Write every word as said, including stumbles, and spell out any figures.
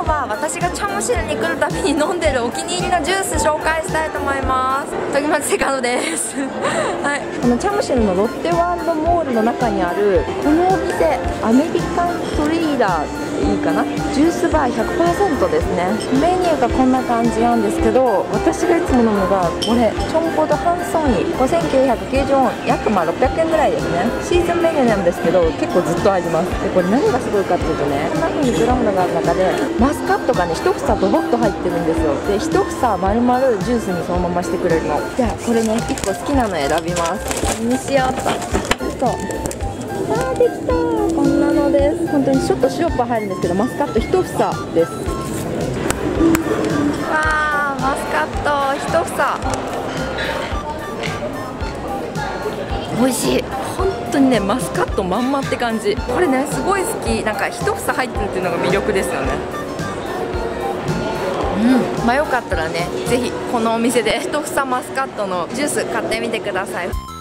は私がチャムシルに来るたびに飲んでるお気に入りのジュース紹介したいと思います。時松セカンドですはい、このチャムシルのロッテワールドモールの中にあるこのお店、アメリカントレーダーいいかな、ジュースバー ひゃくパーセント ですね。メニューがこんな感じなんですけど、私がいつも飲むのがこれチョンポドハンソンイごせんきゅうひゃくきゅうじゅうウォン、約まあろっぴゃくえんぐらいですね。シーズンメニューなんですけど結構ずっとあります。でこれ何がすごいかっていうとね、こんな風に果物がある中でマスカットがね一房ドボッと入ってるんですよ。で一房丸々ジュースにそのまましてくれるの。じゃあこれねいっこ好きなの選びます。これにしようと。そうあーできたー、こんなのです。本当にちょっとシロップ入るんですけどマスカット一房です。わー、マスカット一房美味しい。本当にねマスカットまんまって感じ。これねすごい好き。なんか一房入ってるっていうのが魅力ですよね。うん、まあよかったらねぜひこのお店で一房マスカットのジュース買ってみてください。